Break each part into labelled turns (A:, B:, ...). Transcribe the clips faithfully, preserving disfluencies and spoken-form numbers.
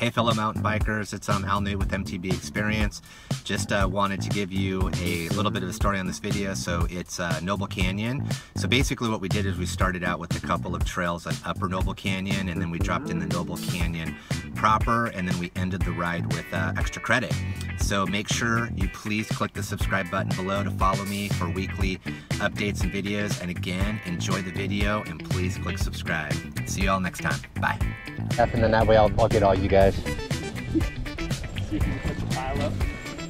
A: Hey fellow mountain bikers, it's um, Al New with M T B Xperience. Just uh, wanted to give you a little bit of a story on this video. So it's uh, Noble Canyon. So basically what we did is we started out with a couple of trails on Upper Noble Canyon, and then we dropped in the Noble Canyon proper, and then we ended the ride with uh, extra credit. So make sure you please click the subscribe button below to follow me for weekly updates and videos. And again, enjoy the video and please click subscribe. See you all next time. Bye.
B: And then that way I'll, I'll get all you guys.
C: See if you can put the pile up.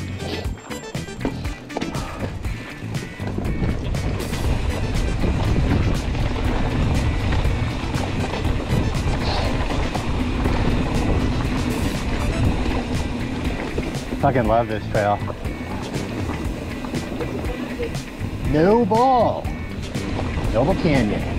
B: Fucking love this trail. Noble! Noble Canyon.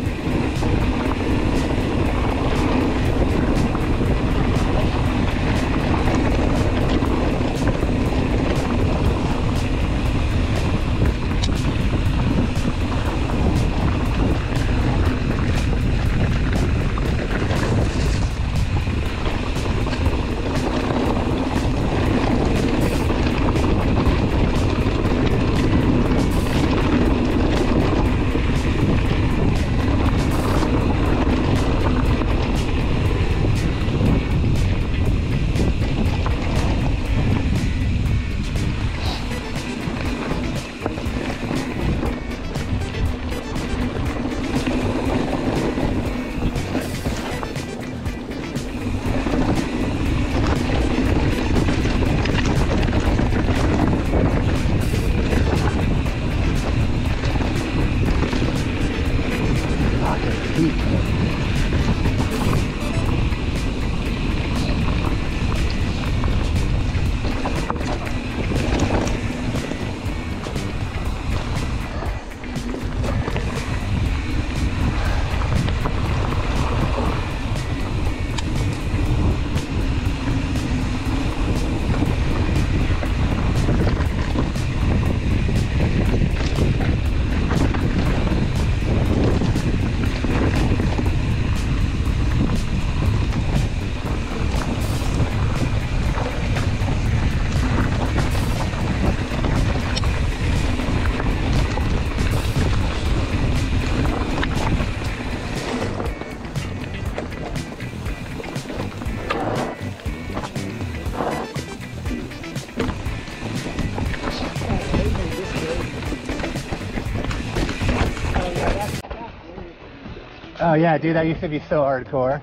B: Oh yeah, dude, that used to be so hardcore.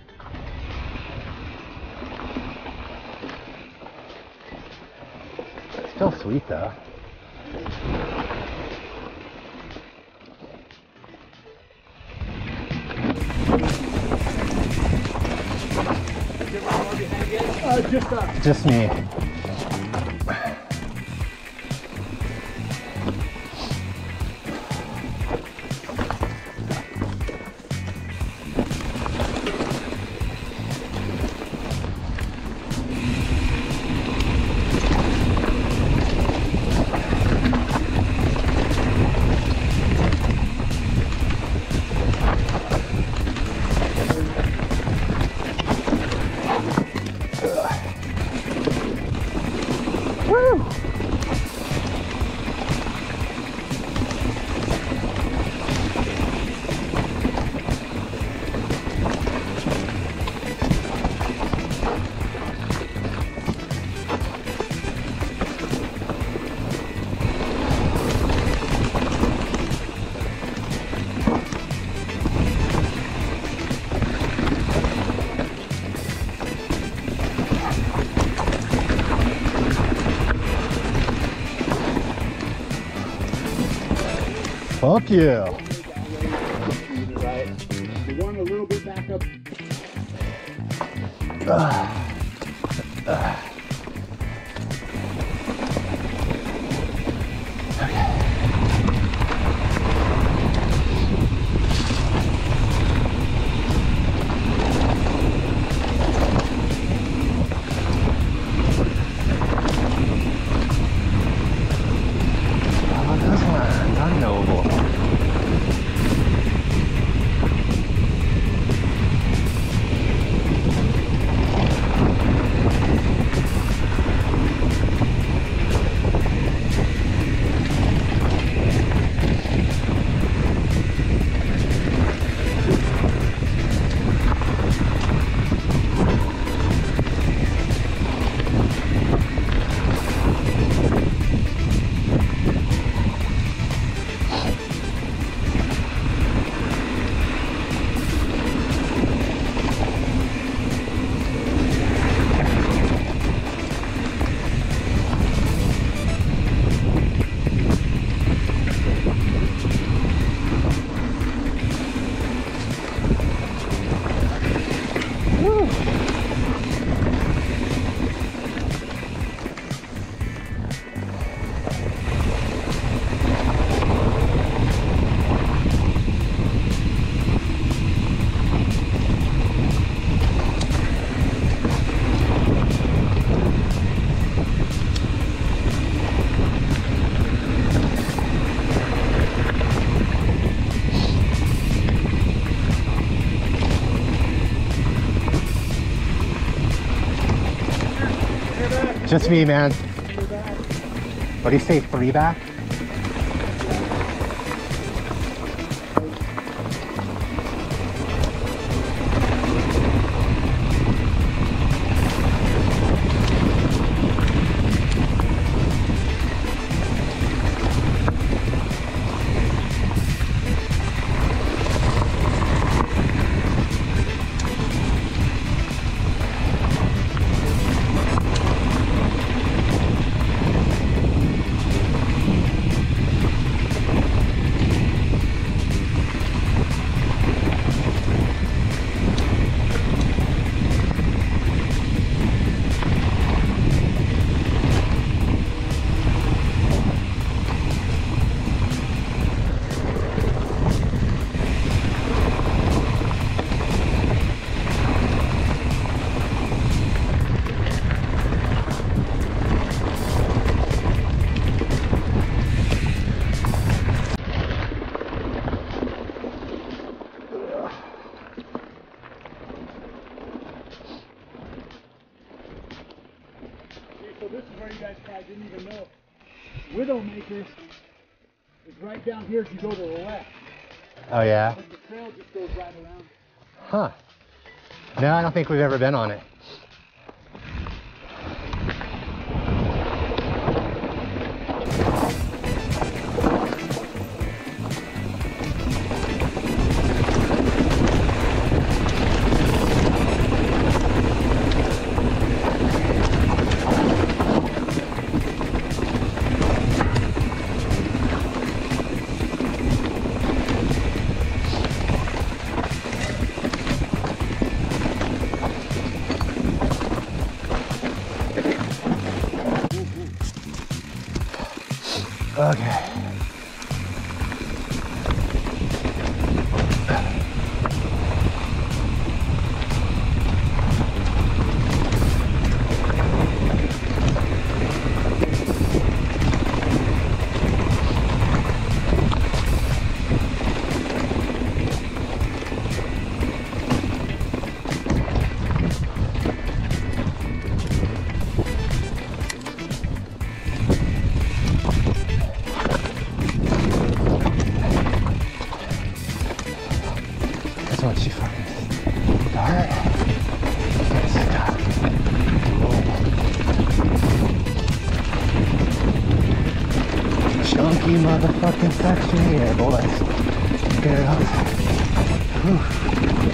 B: Still sweet though.
C: Uh, just, uh,
B: Just me. Woo! Fuck yeah.
C: right. You want a little bit back up.
B: Uh, uh. Noble.
A: Just me, man. What do you say, three back?
C: So this is where you guys probably didn't even know. Widowmaker is right down here as you go to the left.
A: Oh yeah?
C: But the trail just goes right around.
A: Huh. No, I don't think we've ever been on it. Okay. What she fucking start. Let's stop. Chunky motherfucking section here, boys. Get it up. Whew.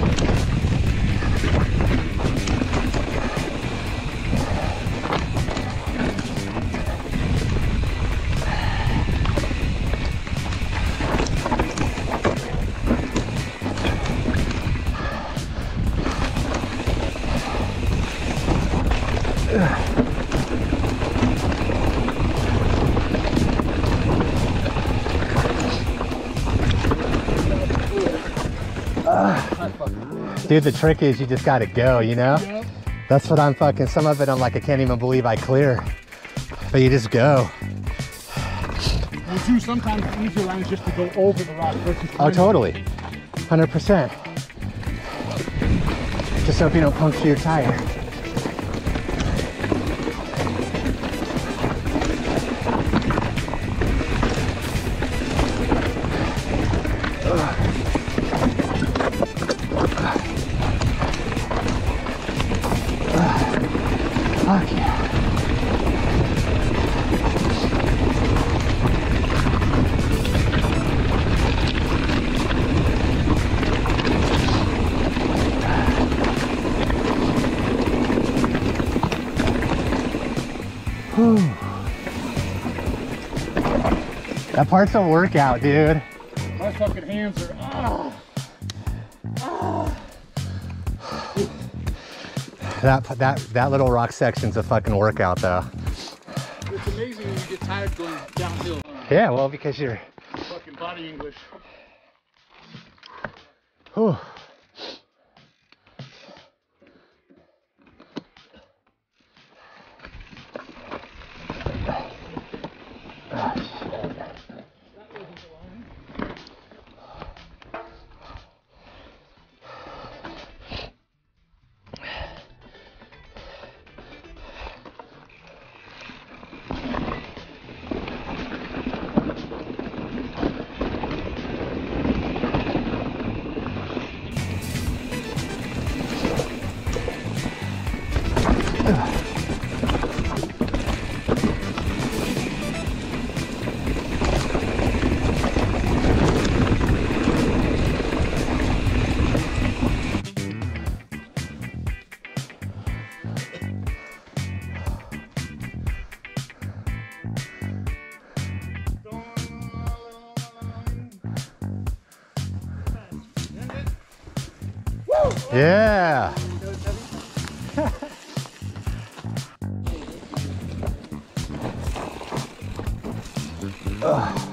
A: Dude, the trick is you just gotta go, you know? Yep. That's what I'm fucking, some of it I'm like, I can't even believe I clear. But you just go.
C: Well, too, sometimes the easier line is just to go over the rock versus...
A: Oh, totally. one hundred percent. Just hope you don't puncture your tire. Fuck yeah. Whew. That part's a workout, dude.
C: My fucking hands are... Ah. Ah.
A: That, that, that little rock section's a fucking workout, though.
C: It's amazing when you get tired going downhill.
A: Yeah, well, because you're...
C: Fucking body English.
A: Whew. Oh, shit.
B: Yeah. Ugh.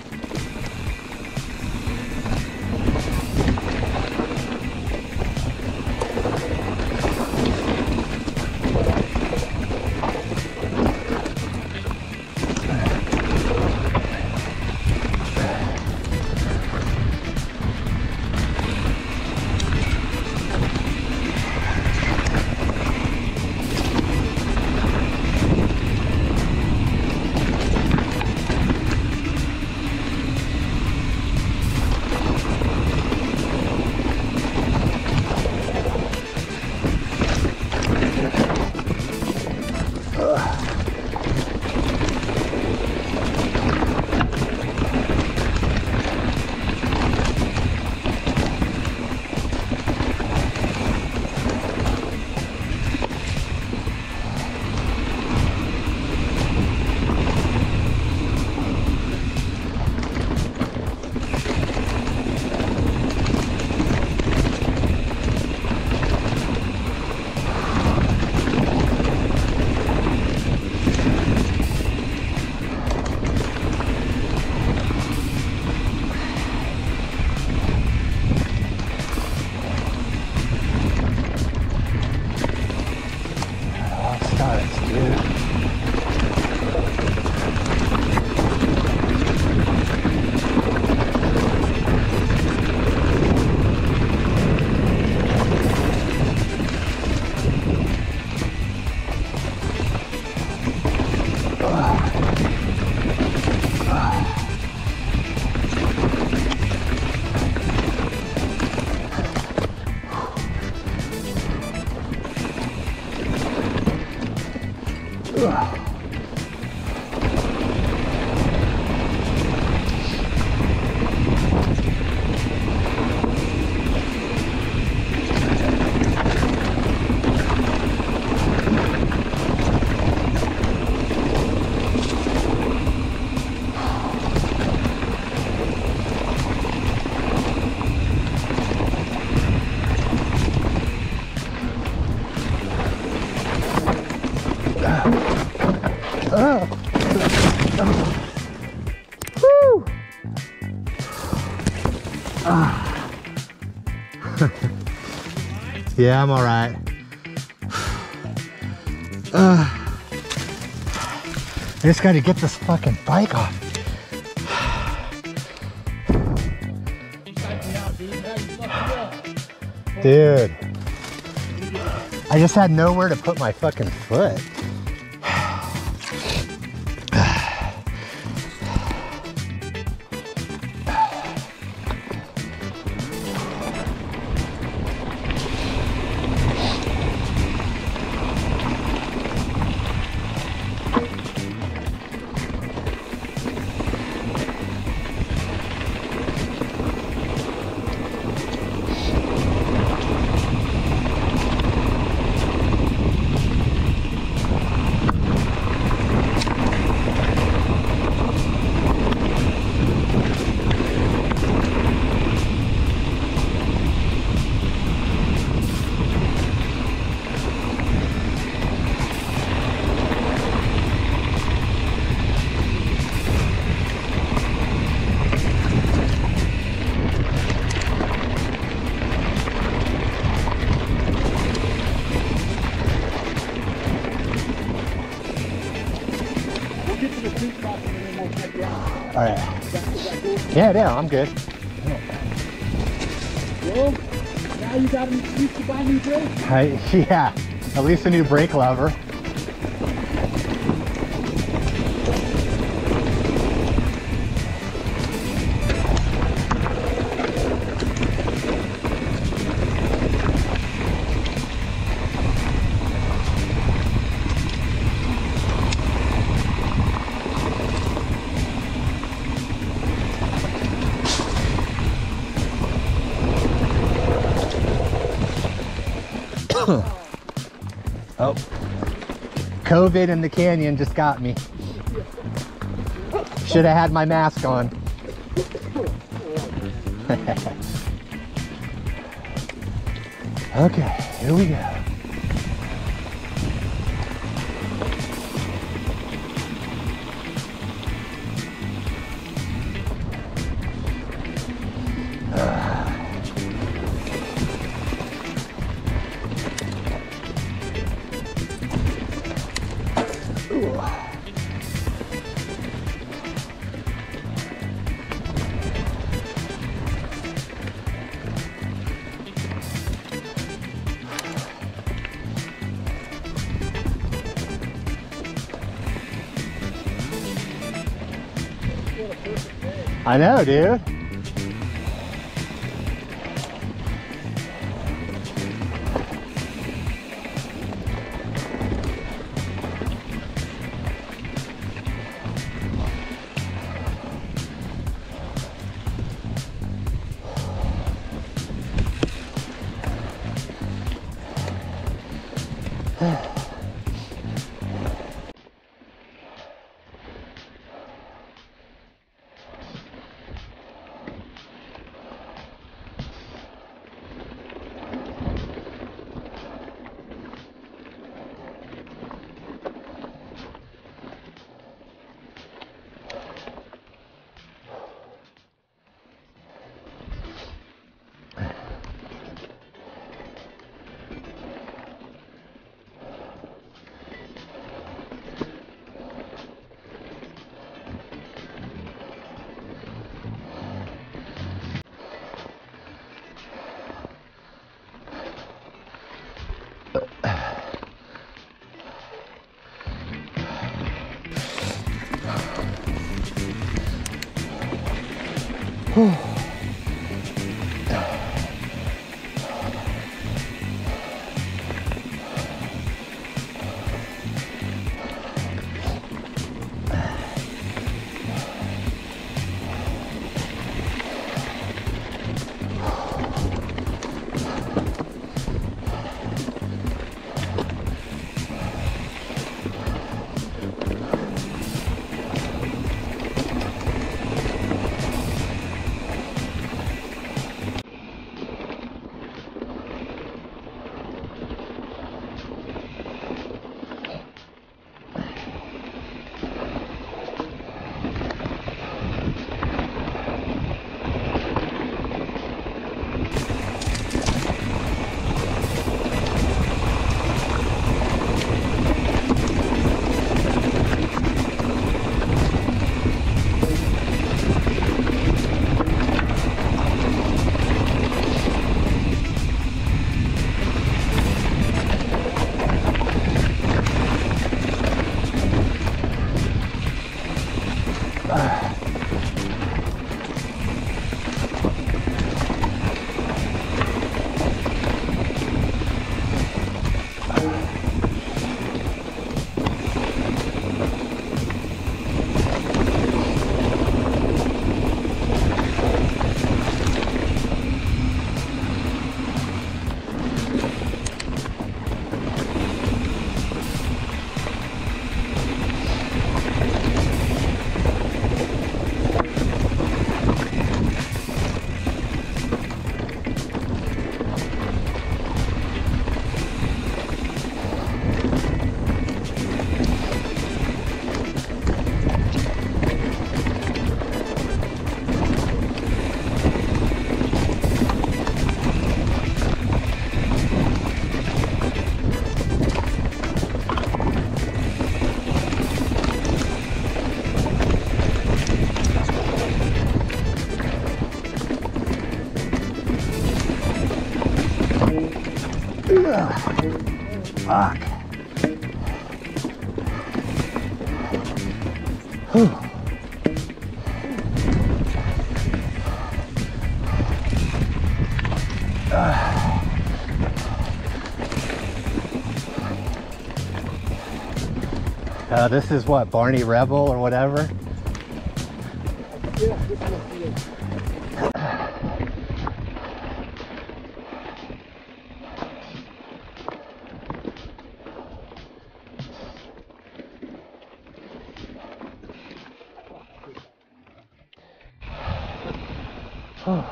B: Woo! Ah. Yeah, I'm all right. Uh, I just got to get this fucking bike off. Dude, I just had nowhere to put my fucking foot. All right. Yeah, yeah, I'm good.
C: Well, now you got an excuse to buy new brakes.
B: I, yeah, at least a new brake lever. Oh, COVID in the canyon just got me. Should have had my mask on. Okay, here we go. I know, dude. Fuck. Whew. Uh. Uh, this is what, Barney Rebel or whatever?
C: Yeah, this must be it.
B: Oh.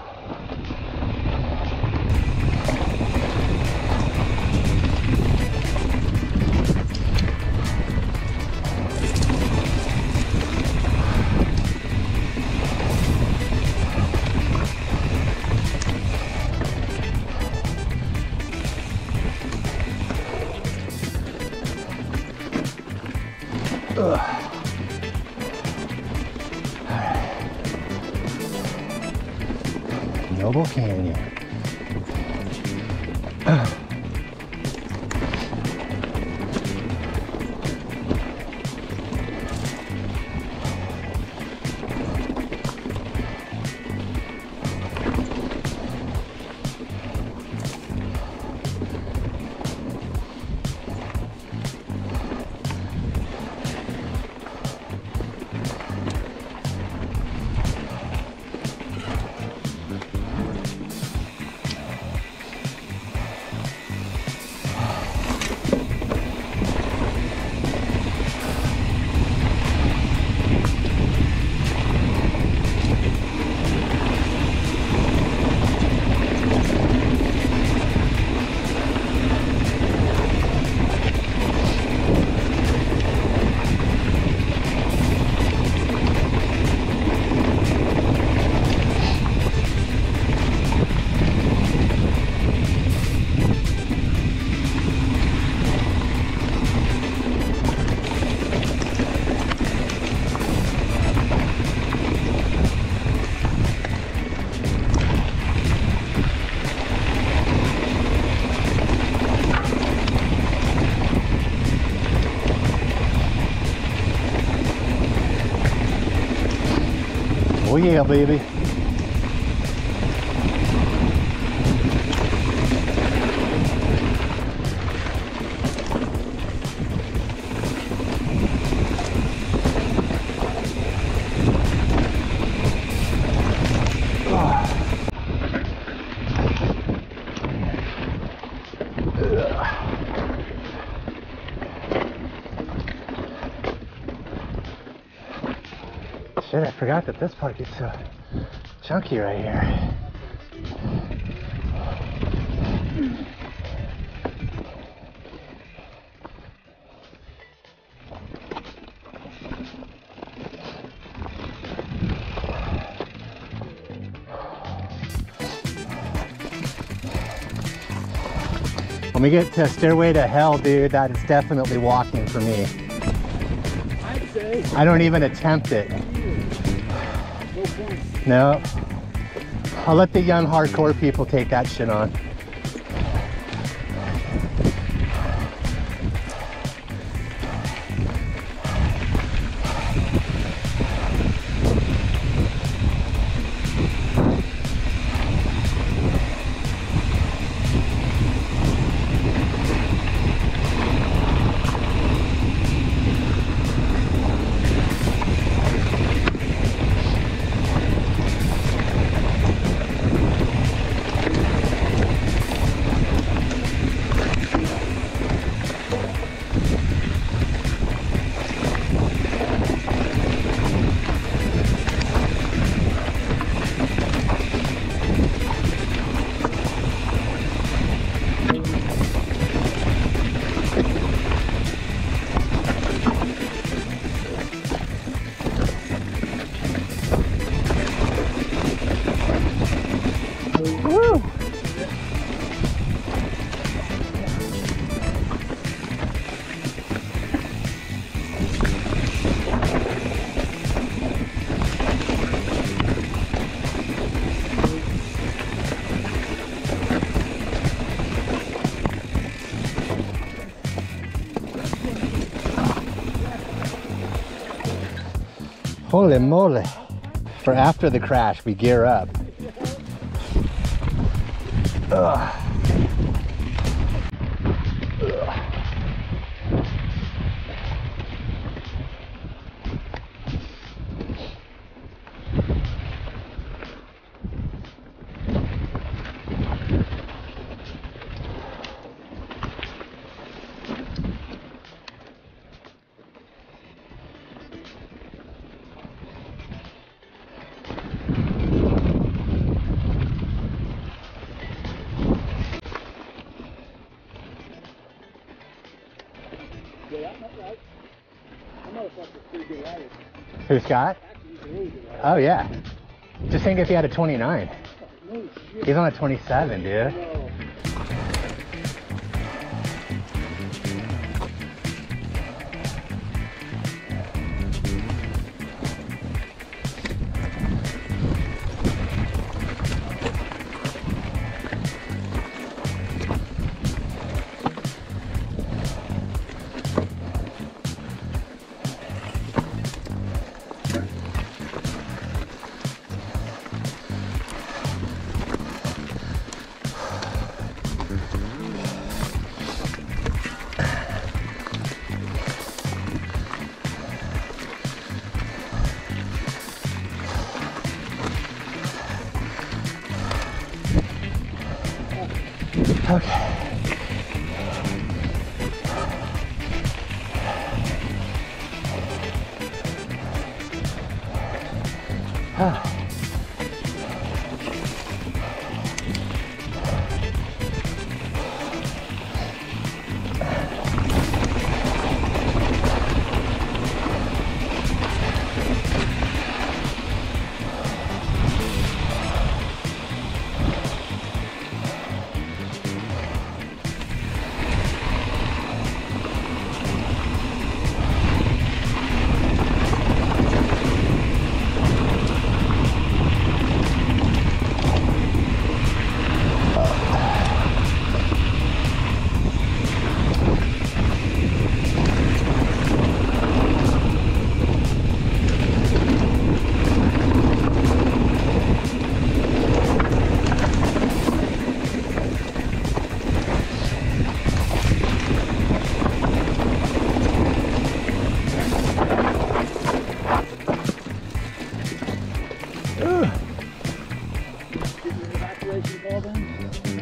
B: Ugh. Noble Canyon. Ugh. Oh yeah, baby. Shit, I forgot that this part gets so chunky right here. When we get to Stairway to Hell, dude, that is definitely walking for me.
C: I'd say.
B: I don't even attempt it.
C: No point.
B: No. I'll let the young hardcore people take that shit on. Woo! Holy moly. For after the crash, we gear up. Ugh.
C: not right. That motherfucker's pretty good rider.
B: Who, Scott?
C: Actually, he's a really good rider.
B: Oh yeah. Just think if he had a twenty-nine.
C: No shit.
B: He's on a twenty-seven, dude.
C: No.
B: Okay. Ah. Get your evacuation call then?